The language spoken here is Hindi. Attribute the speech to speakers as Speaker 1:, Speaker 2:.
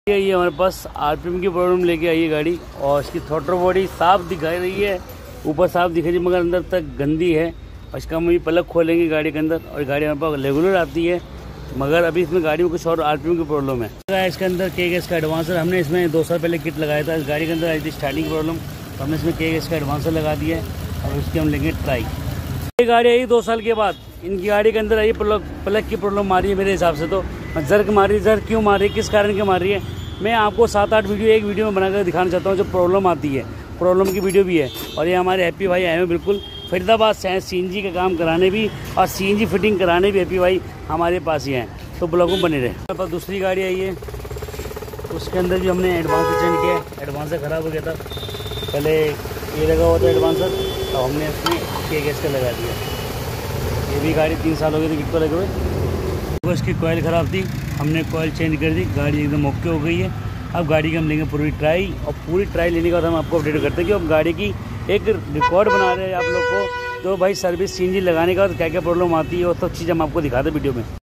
Speaker 1: ये हमारे पास आरपीएम की प्रॉब्लम लेके आई है गाड़ी, और इसकी थ्रॉटल बॉडी साफ दिखाई रही है, ऊपर साफ दिखाई रही मगर अंदर तक गंदी है। और इसका हम ये प्लग खोलेंगे गाड़ी के अंदर, और गाड़ी हमारे पास रेगुलर आती है, मगर अभी इसमें गाड़ी में कुछ और आरपीएम की प्रॉब्लम है। इसके अंदर के गैस का एडवांसर हमने इसमें 2 साल पहले किट लगाया था। इस गाड़ी के अंदर आई थी स्टार्टिंग प्रॉब्लम, तो हमने इसमें के गैस का एडवांसर लगा दिया है, और उसकी हम लेंगे ट्राई। ये गाड़ी आई 2 साल के बाद, इनकी गाड़ी के अंदर आई प्लग की प्रॉब्लम आ रही है। मेरे हिसाब से तो जर्क मार रही है। जर्क क्यों मार रही है, किस कारण क्यों मार रही है, मैं आपको 7-8 वीडियो एक वीडियो में बनाकर दिखाना चाहता हूँ। जो प्रॉब्लम आती है, प्रॉब्लम की वीडियो भी है। और ये हमारे हैप्पी भाई आए हैं बिल्कुल फरीदाबाद से हैं, सीएनजी का काम कराने भी और सीएनजी फिटिंग कराने भी हैप्पी भाई हमारे पास ही हैं। तो ब्लॉग में बने रहे। हमारे पास दूसरी गाड़ी आई है, उसके अंदर भी हमने एडवांसर चेंज किया है। एडवांसर ख़राब हो गया था, पहले ये लगा हुआ था एडवांसर, तो हमने उसमें के गैस का लगा दिया। ये भी गाड़ी 3 साल हो गए थे किट को लगे हुए। तो इसकी कॉइल ख़राब थी, हमने कॉइल चेंज कर दी, गाड़ी एकदम ओके हो गई है। अब गाड़ी की हम लेंगे पूरी ट्राई, और पूरी ट्राई लेने के बाद हम आपको अपडेट करते हैं कि अब गाड़ी की एक रिकॉर्ड बना रहे हैं आप लोग को। तो भाई सर्विस सीएनजी लगाने का क्या क्या प्रॉब्लम आती है, और सब चीज़ हम आपको दिखाते हैं वीडियो में।